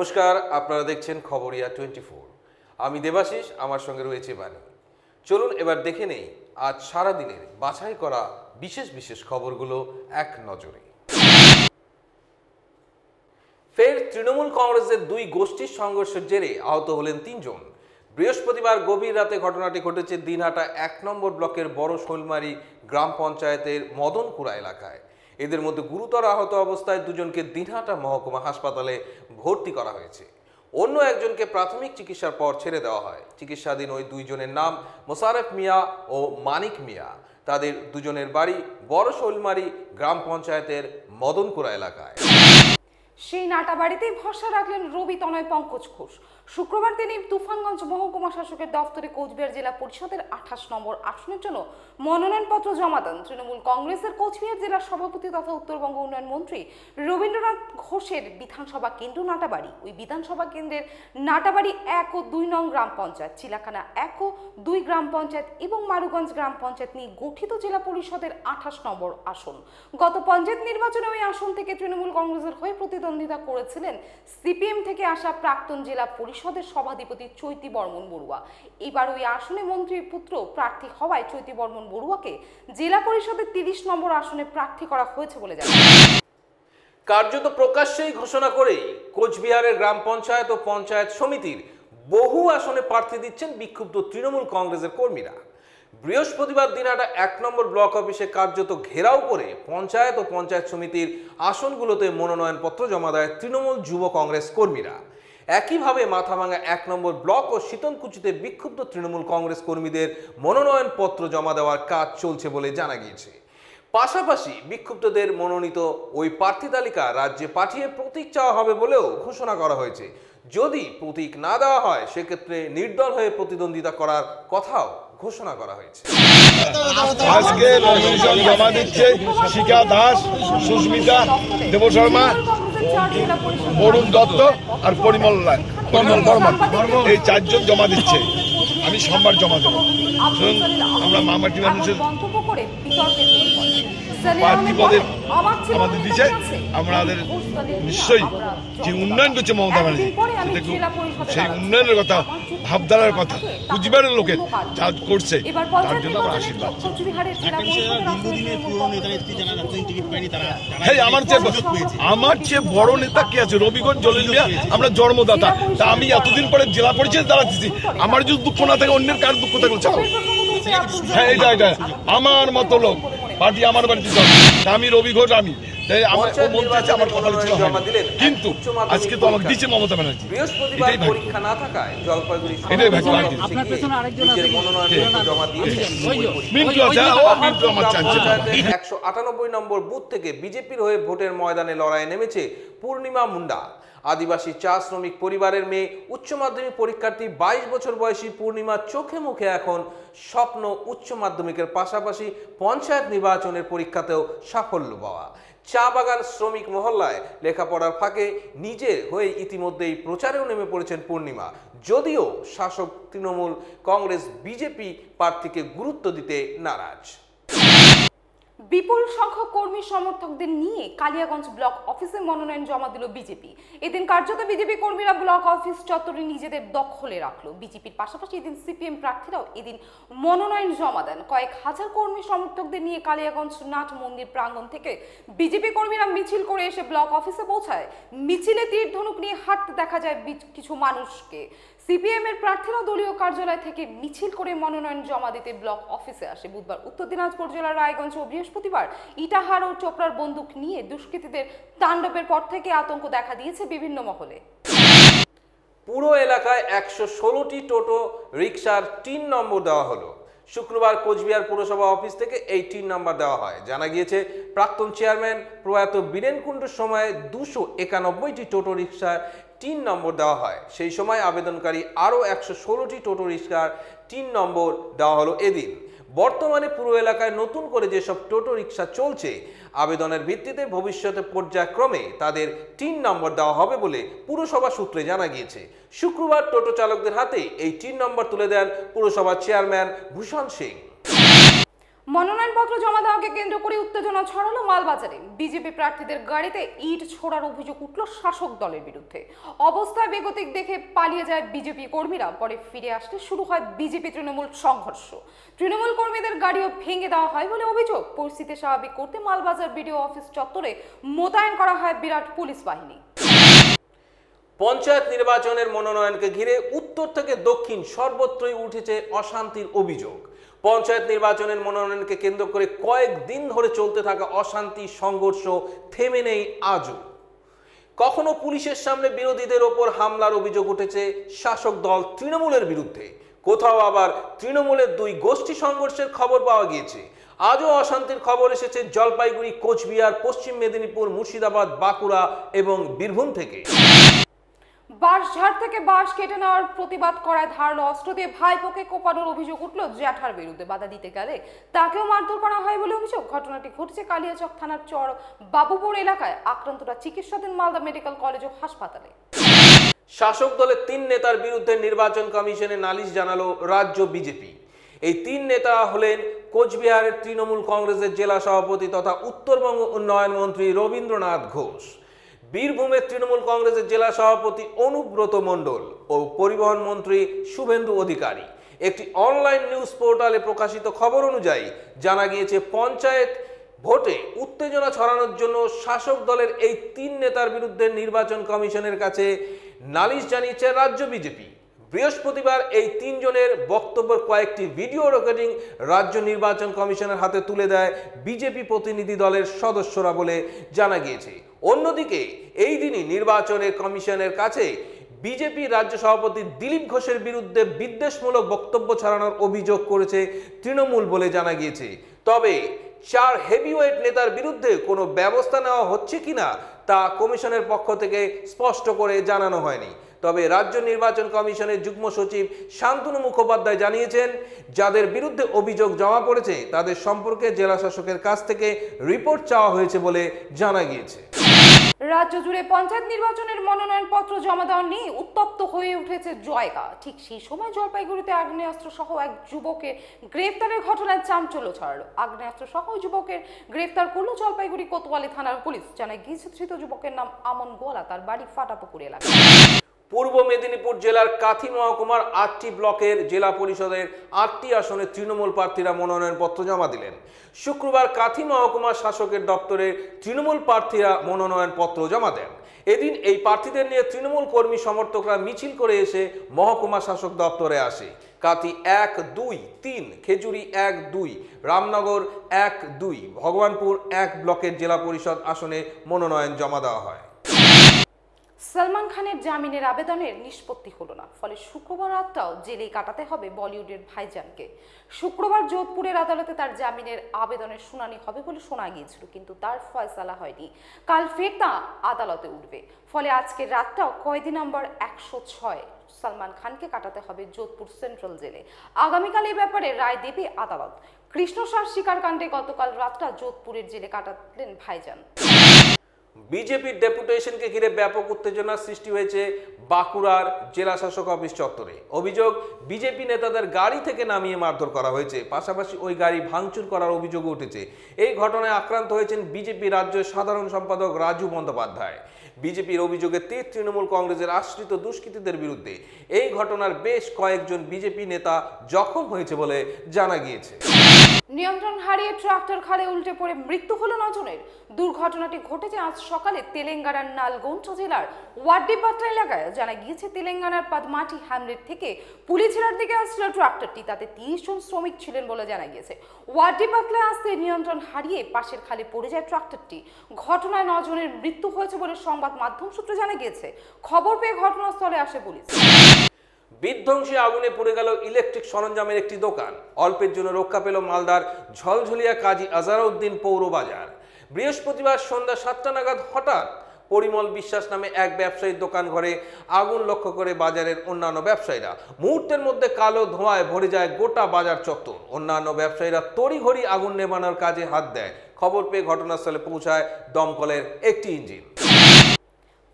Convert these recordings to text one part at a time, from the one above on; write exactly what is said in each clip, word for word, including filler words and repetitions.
নমস্কার, আপনারা দেখছেন খবরিয়া টোয়েন্টি ফোর। আমি দেবাশিস, আমার সঙ্গে রয়েছে বাণী। চলুন এবার দেখে নেই আজ সারা দিনের বাছাই করা বিশেষ বিশেষ খবরগুলো এক নজরে। ফের তৃণমূল কংগ্রেসের দুই গোষ্ঠীর সংঘর্ষের জেরে আহত হলেন তিনজন। বৃহস্পতিবার গভীর রাতে ঘটনাটি ঘটেছে দিনহাটা এক নম্বর ব্লকের বড় শৈলমারি গ্রাম পঞ্চায়েতের মদনকুড়া এলাকায়। এদের মধ্যে গুরুতর আহত অবস্থায় দুজনকে দিনহাটা মহকুমা হাসপাতালে ভর্তি করা হয়েছে। অন্য একজনকে প্রাথমিক চিকিৎসার পর ছেড়ে দেওয়া হয়। চিকিৎসাধীন ওই দুইজনের নাম মোশাররফ মিয়া ও মানিক মিয়া। তাদের দুজনের বাড়ি বড় শৈলমারি গ্রাম পঞ্চায়েতের মদনকুড়া এলাকায়। সেই নাটাবাড়িতেই ভরসা রাখলেন রবি তনয় পঙ্কজ ঘোষ। শুক্রবার তিনি তুফানগঞ্জ মহকুমা শাসকের দপ্তরে কোচবিহার জেলা পরিষদের আঠাশ নম্বর আসনের জন্য মনোনয়নপত্র জমা দেন তৃণমূল কংগ্রেসের কোচবিহার জেলার সভাপতি তথা উত্তরবঙ্গ উন্নয়ন মন্ত্রী রবীন্দ্রনাথ ঘোষের বিধানসভা কেন্দ্র নাটাবাড়ি। ওই বিধানসভা কেন্দ্রের নাটাবাড়ি এক ও দুই নং গ্রাম পঞ্চায়েত, চিলাখানা এক ও দুই গ্রাম পঞ্চায়েত এবং মারুগঞ্জ গ্রাম পঞ্চায়েত নিয়ে গঠিত জেলা পরিষদের আঠাশ নম্বর আসন। গত পঞ্চায়েত নির্বাচনে ওই আসন থেকে তৃণমূল কংগ্রেসের হয়ে প্রতিদ্বন্দ্বিতা করেছিলেন সিপিএম থেকে আসা প্রাক্তন জেলা পরিষদের সভাধিপতি চৈতি বর্মন বড়ুয়া। এবার ওই আসনে মন্ত্রীর পুত্র প্রার্থী হওয়ায় চৈতি বর্মন বড়ুয়াকে জেলা পরিষদের তিরিশ নম্বর আসনে প্রার্থী করা হয়েছে বলে জানা গেছে। কার্যত প্রকাশ্যেই ঘোষণা করেই কোচবিহারের গ্রাম পঞ্চায়েত ও পঞ্চায়েত সমিতির বহু আসনে প্রার্থী দিচ্ছেন বিক্ষুব্ধ তৃণমূল কংগ্রেসের কর্মীরা। বৃহস্পতিবার দিনহাটা এক নম্বর ব্লক অফিসে কার্যত ঘেরাও করে পঞ্চায়েত ও পঞ্চায়েত সমিতির আসনগুলোতে মনোনয়নপত্র জমা দেয় তৃণমূল যুব কংগ্রেস কর্মীরা। একইভাবে মাথাভাঙা এক নম্বর ব্লক ও শীতলকুচিতে বিক্ষুব্ধ তৃণমূল কংগ্রেস কর্মীদের মনোনয়নপত্র জমা দেওয়ার কাজ চলছে বলে জানা গিয়েছে। পাশাপাশি বিক্ষুব্ধদের মনোনীত ওই প্রার্থী তালিকা রাজ্যে পাঠিয়ে প্রতীক চাওয়া হবে বলেও ঘোষণা করা হয়েছে। যদি প্রতীক না দেওয়া হয় সেক্ষেত্রে নির্দল হয়ে প্রতিদ্বন্দ্বিতা করার কথাও ঘোষণা করা হয়েছে। আজকে নমিনেশন জমা দিচ্ছে শিখা দাস, সুস্মিতা দেবশর্মা, বরুণ দত্ত আর পরিমল রায় পরিমল বর্মন, এই চারজন জমা দিচ্ছে। আমি সোমবার জমা দেবো। আমরা মামাটি মানুষের প্রার্থী পদে আমাদের দিচ্ছে। আমাদের নিশ্চয়ই যে উন্নয়ন করছে মমতা ব্যানার্জি, সেই উন্নয়নের কথা, ভাবধারার কথা কুচবিহারের লোকের যা করছে তার জন্য আমার আশীর্বাদ। হ্যাঁ, আমার চেয়ে আমার চেয়ে বড় নেতা কে আছে? রবিগঞ্জ জলিল মিয়া, আমরা জন্মদাতা। তা আমি এতদিন পরে জেলা পরিষদ দাঁড়াচ্ছি। আমার যদি দুঃখ না থাকে, অন্যের কার দুঃখ থাকলে চাও। হ্যাঁ, এটা এটা আমার মতো লোক পার্টি আমার বাড়িতে চলে। আমি রবি ঘোষ, আমি আমার কথা ছিল, কিন্তু আজকে তো আমাকে দিচ্ছে মমতা ব্যানার্জি। এটাই পরীক্ষা না থাকায় জলপাইগুড়ি এটাই একশো আটানব্বই নম্বর বুথ থেকে বিজেপির হয়ে ভোটের ময়দানে লড়াইয়ে নেমেছে পূর্ণিমা মুন্ডা। আদিবাসী চা শ্রমিক পরিবারের মেয়ে, উচ্চ মাধ্যমিক পরীক্ষার্থী বাইশ বছর বয়সী পূর্ণিমা চোখে মুখে এখন স্বপ্ন উচ্চ মাধ্যমিকের পাশাপাশি পঞ্চায়েত নির্বাচনের পরীক্ষাতেও সাফল্য পাওয়া। চা বাগান শ্রমিক মহল্লায় লেখাপড়ার ফাঁকে নিজের হয়ে ইতিমধ্যেই প্রচারেও নেমে পড়েছেন পূর্ণিমা। যদিও শাসক তৃণমূল কংগ্রেস বিজেপি প্রার্থীকে গুরুত্ব দিতে নারাজ। বিপুল সংখ্যক কর্মী সমর্থকদের নিয়ে কালিয়াগঞ্জ ব্লক অফিসে মনোনয়ন জমা দিল বিজেপি। এদিন কার্যত বিজেপি কর্মীরা ব্লক অফিস চত্বরে নিজেদের দখলে রাখলো। বিজেপির পাশাপাশি এদিন সিপিএম প্রার্থীরাও এদিন মনোনয়ন জমা দেন। কয়েক হাজার কর্মী সমর্থকদের নিয়ে কালিয়াগঞ্জ নাট মন্দির প্রাঙ্গণ থেকে বিজেপি কর্মীরা মিছিল করে এসে ব্লক অফিসে পৌঁছায়। মিছিলে তীর ধনুক নিয়ে হাঁটতে দেখা যায় কিছু মানুষকে। সিপিএম এর প্রার্থীরা দলীয় কার্যালয় থেকে মিছিল করে মনোনয়ন জমা দিতে ব্লক অফিসে আসে। বুধবার উত্তর দিনাজপুর জেলার রায়গঞ্জ ও বৃহস্পতিবার ইটাহার ও চোপড়ার বন্দুক নিয়ে দুষ্কৃতীদের তাণ্ডবের পর থেকে আতঙ্ক দেখা দিয়েছে বিভিন্ন মহলে। পুরো এলাকায় একশো ষোলোটি টোটো রিক্সার তিন নম্বর দেওয়া হলো। শুক্রবার কোচবিহার পুরসভা অফিস থেকে এই তিন নম্বর দেওয়া হয়। জানা গিয়েছে প্রাক্তন চেয়ারম্যান প্রয়াত বীরেন কুণ্ডুর সময় দুশো একানব্বইটি টোটো রিক্সার তিন নম্বর দেওয়া হয়। সেই সময় আবেদনকারী আরও একশো ষোলোটি টোটো রিক্সার তিন নম্বর দেওয়া হলো এদিন। বর্তমানে পুরো এলাকায় নতুন করে যেসব টোটো রিক্সা চলছে, আবেদনের ভিত্তিতে ভবিষ্যতে পর্যায়ক্রমে তাদের তিন নম্বর দেওয়া হবে বলে পুরসভা সূত্রে জানা গিয়েছে। শুক্রবার টোটো চালকদের হাতে এই তিন নম্বর তুলে দেন পুরসভার চেয়ারম্যান ভূষণ সিং। মনোনয়নপত্র জমা দেওয়াকে কেন্দ্র করে উত্তেজনা ছড়ালো মালবাজারে। বিজেপি প্রার্থীদের গাড়িতে ইট ছোড়ার অভিযোগ উঠল শাসক দলের বিরুদ্ধে। অবস্থায় বেগতিক দেখে পালিয়ে যায় বিজেপি কর্মীরা। পরে ফিরে আসতে শুরু হয় বিজেপি তৃণমূল সংঘর্ষ। তৃণমূল কর্মীদের গাড়িও ভেঙে দেওয়া হয় বলে অভিযোগ। পরিস্থিতি স্বাভাবিক করতে মালবাজার বিডিও অফিস চত্বরে মোতায়েন করা হয় বিরাট পুলিশ বাহিনী। পঞ্চায়েত নির্বাচনের মনোনয়নকে ঘিরে উত্তর থেকে দক্ষিণ সর্বত্রই উঠেছে অশান্তির অভিযোগ। পঞ্চায়েত নির্বাচনের মনোনয়নকে কেন্দ্র করে কয়েকদিন ধরে চলতে থাকা অশান্তি সংঘর্ষ থেমে নেই আজও। কখনো পুলিশের সামনে বিরোধীদের ওপর হামলার অভিযোগ উঠেছে শাসক দল তৃণমূলের বিরুদ্ধে, কোথাও আবার তৃণমূলের দুই গোষ্ঠী সংঘর্ষের খবর পাওয়া গিয়েছে। আজও অশান্তির খবর এসেছে জলপাইগুড়ি, কোচবিহার, পশ্চিম মেদিনীপুর, মুর্শিদাবাদ, বাঁকুড়া এবং বীরভূম থেকে। বাঁশঝাড় থেকে বাঁশ কেটে নেওয়ার প্রতিবাদ করায় ধারালো অস্ত্র দিয়ে ভাইপোকে কোপানোর অভিযোগ উঠল জ্যাঠার বিরুদ্ধে। বাধা দিতে গেলে তাকেও মারধর করা হয় বলে অভিযোগ। ঘটনাটি ঘটেছে কালিয়াচক থানার চর বাবুপুর এলাকায়। আক্রান্তরা চিকিৎসাধীন মালদা মেডিকেল কলেজ ও হাসপাতালে। শাসক দলের তিন নেতার বিরুদ্ধে নির্বাচন কমিশনে নালিশ জানালো রাজ্য বিজেপি। এই তিন নেতা হলেন কোচবিহারের তৃণমূল কংগ্রেসের জেলা সভাপতি তথা উত্তরবঙ্গ উন্নয়ন মন্ত্রী রবীন্দ্রনাথ ঘোষ, বীরভূমের তৃণমূল কংগ্রেসের জেলা সভাপতি অনুব্রত মণ্ডল ও পরিবহন মন্ত্রী শুভেন্দু অধিকারী। একটি অনলাইন নিউজ পোর্টালে প্রকাশিত খবর অনুযায়ী জানা গিয়েছে, পঞ্চায়েত ভোটে উত্তেজনা ছড়ানোর জন্য শাসক দলের এই তিন নেতার বিরুদ্ধে নির্বাচন কমিশনের কাছে নালিশ জানিয়েছে রাজ্য বিজেপি। বৃহস্পতিবার এই তিনজনের বক্তব্যের কয়েকটি ভিডিও রেকর্ডিং রাজ্য নির্বাচন কমিশনের হাতে তুলে দেয় বিজেপি প্রতিনিধি দলের সদস্যরা বলে জানা গিয়েছে। অন্যদিকে এই দিনই নির্বাচনের কমিশনের কাছে বিজেপি রাজ্য সভাপতি দিলীপ ঘোষের বিরুদ্ধে বিদ্বেষমূলক বক্তব্য ছড়ানোর অভিযোগ করেছে তৃণমূল বলে জানা গিয়েছে। তবে চার হেভিওয়েট নেতার বিরুদ্ধে কোনো ব্যবস্থা নেওয়া হচ্ছে কিনা তা কমিশনের পক্ষ থেকে স্পষ্ট করে জানানো হয়নি। তবে রাজ্য নির্বাচন কমিশনের যুগ্ম সচিব শান্তনু মুখোপাধ্যায় জানিয়েছেন, যাদের বিরুদ্ধে অভিযোগ জমা পড়েছে তাদের সম্পর্কে জেলা শাসকের কাছ থেকে রিপোর্ট চাওয়া হয়েছে বলে জানা গিয়েছে। রাজ্য জুড়ে পঞ্চায়েত নির্বাচনের মনোনয়নপত্র জমা দেওয়া নিয়ে উত্তপ্ত হয়ে উঠেছে জয়গা। ঠিক সেই সময় জলপাইগুড়িতে আগ্নেয়াস্ত্র সহ এক যুবকের গ্রেফতারের ঘটনায় চাঞ্চল্য ছড়ালো। আগ্নেয়াস্ত্র সহ যুবকের গ্রেফতার করলো জলপাইগুড়ি কোতোয়ালি থানার পুলিশ। জানায় গিয়েছে ধৃত যুবকের নাম আমন গোয়ালা, তার বাড়ি ফাটাপুকুর এলাকায়। পূর্ব মেদিনীপুর জেলার কাথি মহকুমার আটটি ব্লকের জেলা পরিষদের আটটি আসনে তৃণমূল প্রার্থীরা মনোনয়নপত্র জমা দিলেন। শুক্রবার কাথি মহকুমা শাসকের দপ্তরে তৃণমূল প্রার্থীরা মনোনয়নপত্র জমা দেন। এদিন এই প্রার্থীদের নিয়ে তৃণমূল কর্মী সমর্থকরা মিছিল করে এসে মহকুমা শাসক দপ্তরে আসে। কাথি এক, দুই, তিন, খেজুরি এক, দুই, রামনগর এক, দুই, ভগবানপুর এক ব্লকের জেলা পরিষদ আসনে মনোনয়ন জমা দেওয়া হয়। সলমান খানের জামিনের আবেদনের নিষ্পত্তি হলো না, ফলে শুক্রবার রাতটাও জেলেই কাটাতে হবে বলিউডের ভাইজানকে। শুক্রবার যোধপুরের আদালতে তার জামিনের আবেদনের শুনানি হবে বলে শোনা গিয়েছিল, কিন্তু তার ফয়সালা হয়নি। কাল ফের তা আদালতে উঠবে, ফলে আজকের রাতটাও কয়েদি নম্বর একশো ছয় সলমান খানকে কাটাতে হবে যোধপুর সেন্ট্রাল জেলে। আগামীকাল এই ব্যাপারে রায় দেবে আদালত। কৃষ্ণসার শিকারকাণ্ডে গতকাল রাতটা যোধপুরের জেলে কাটালেন ভাইজান। বিজেপির ডেপুটেশনকে ঘিরে ব্যাপক উত্তেজনার সৃষ্টি হয়েছে বাঁকুড়ার জেলা শাসক অফিস চত্বরে। অভিযোগ, বিজেপি নেতাদের গাড়ি থেকে নামিয়ে মারধর করা হয়েছে, পাশাপাশি ওই গাড়ি ভাঙচুর করার অভিযোগও উঠেছে। এই ঘটনায় আক্রান্ত হয়েছেন বিজেপি রাজ্য সাধারণ সম্পাদক রাজু বন্দ্যোপাধ্যায়। বিজেপির অভিযোগে তীর তৃণমূল কংগ্রেসের আশ্রিত দুষ্কৃতীদের বিরুদ্ধে এই ঘটনার বেশ কয়েকজন বিজেপি নেতা জখম হয়েছে বলে জানা গিয়েছে। নিয়ন্ত্রণ হারিয়ে ট্রাক্টর খালে উল্টে পড়ে মৃত্যু হলো নজনের। দুর্ঘটনাটি ঘটেছে আজ সকালে তেলেঙ্গানার নালগোন্ড জেলার ওয়াড্ডিপাট্টা এলাকায়। জানা গিয়েছে, তেলেঙ্গানার পাদমাটি হ্যামলেট থেকে পুলিচেরার দিকে আসছিল ট্রাক্টরটি। তাতে তিরিশ জন শ্রমিক ছিলেন বলে জানা গিয়েছে। ওয়াড্ডিপাট্টায় আসতে নিয়ন্ত্রণ হারিয়ে পাশের খালে পড়ে যায় ট্রাক্টরটি। ঘটনায় নজনের মৃত্যু হয়েছে বলে সংবাদ মাধ্যম সূত্রে জানা গিয়েছে। খবর পেয়ে ঘটনাস্থলে আসে পুলিশ। বিধ্বংসী আগুনে পড়ে গেল ইলেকট্রিক সরঞ্জামের একটি দোকান। অল্পের জন্য রক্ষা পেল মালদার ঝলঝলিয়া কাজী আজারউদ্দিন পৌর বাজার। বৃহস্পতিবার সন্ধ্যা সাতটা নাগাদ হঠাৎ পরিমল বিশ্বাস নামে এক ব্যবসায়ীর দোকান ঘরে আগুন লক্ষ্য করে বাজারের অন্যান্য ব্যবসায়ীরা। মুহূর্তের মধ্যে কালো ধোঁয়ায় ভরে যায় গোটা বাজার চত্বর। অন্যান্য ব্যবসায়ীরা তড়িঘড়ি আগুন নেভানোর কাজে হাত দেয়। খবর পেয়ে ঘটনাস্থলে পৌঁছায় দমকলের একটি ইঞ্জিন।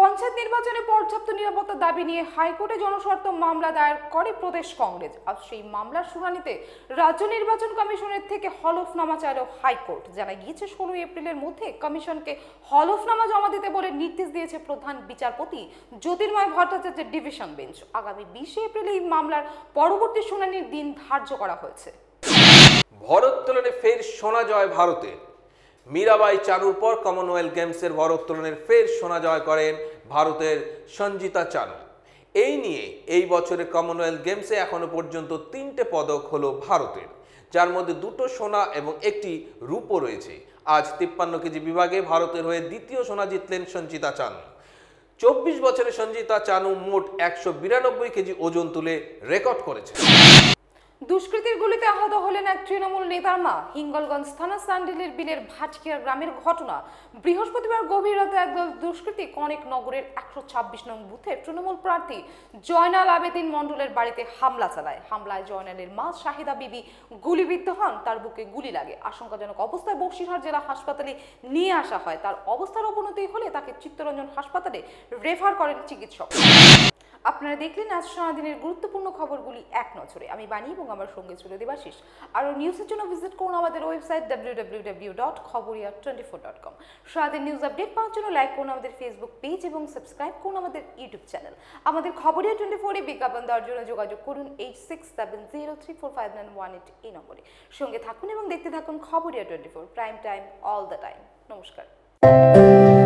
পঞ্চায়েত নির্বাচনে পর্যাপ্ত নিরাপত্তার দাবি নিয়ে হাইকোর্টে জনস্বার্থ মামলা দায়ের করে প্রদেশ কংগ্রেস। আর সেই মামলার শুনানিতে রাজ্য নির্বাচন কমিশনের থেকে হলফনামা চাইল হাইকোর্ট। জানা গিয়েছে ষোলোই এপ্রিলের মধ্যে কমিশনকে হলফনামা জমা দিতে বলে নির্দেশ দিয়েছে প্রধান বিচারপতি জ্যোতির্ময় ভট্টাচার্যের ডিভিশন বেঞ্চ। আগামী বিশে এপ্রিল এই মামলার পরবর্তী শুনানির দিন ধার্য করা হয়েছে। ভারোত্তোলনে ফের সোনা জয় ভারতের। মীরাবাই চানুর পর কমনওয়েলথ গেমসের ভারোত্তোলনের ফের সোনা জয় করেন ভারতের সঞ্জিতা চানু। এই নিয়ে এই বছরের কমনওয়েলথ গেমসে এখনো পর্যন্ত তিনটে পদক হলো ভারতের, যার মধ্যে দুটো সোনা এবং একটি রূপো রয়েছে। আজ তিপ্পান্ন কেজি বিভাগে ভারতের হয়ে দ্বিতীয় সোনা জিতলেন সঞ্জিতা চানু। চব্বিশ বছরের সঞ্জিতা চানু মোট একশো বিরানব্বই কেজি ওজন তুলে রেকর্ড করেছেন। দুষ্কৃতীর গুলিতে আহত হলেন এক তৃণমূল নেতার মা। হিঙ্গলগঞ্জ থানা সান্ডিলের বিলের ভাটকিয়া গ্রামের ঘটনা। বৃহস্পতিবার গভীর রাতে একদল দুষ্কৃতী কনেক নগরের একশো ছাব্বিশ নং বুথের তৃণমূল প্রার্থী জয়নাল আবেদিন মণ্ডলের বাড়িতে হামলা চালায়। হামলায় জয়নালের মা শাহিদা বিবি গুলিবিদ্ধ হন, তার বুকে গুলি লাগে। আশঙ্কাজনক অবস্থায় বক্সিরহাট জেলা হাসপাতালে নিয়ে আসা হয়। তার অবস্থার অবনতি হলে তাকে চিত্তরঞ্জন হাসপাতালে রেফার করেন চিকিৎসক। আপনারা দেখলেন আজ সারাদিনের গুরুত্বপূর্ণ খবরগুলি এক নজরে। আমি বাণী এবং আমার সঙ্গে ছিল দেবাশিস। আরও নিউজের জন্য ভিজিট করুন আমাদের website W W W dot Khabariya twenty four dot com. সারাদিন নিউজ আপডেট পাওয়ার জন্য লাইক করুন আমাদের ফেসবুক পেজ এবং সাবস্ক্রাইব করুন আমাদের ইউটিউব চ্যানেল। আমাদের খবরিয়া টোয়েন্টি ফোরে বিজ্ঞাপন দেওয়ার জন্য যোগাযোগ করুন eight six seven zero three four five nine one eight এই নম্বরে। সঙ্গে থাকুন এবং দেখতে থাকুন Khabariya twenty four, prime time all the time. নমস্কার।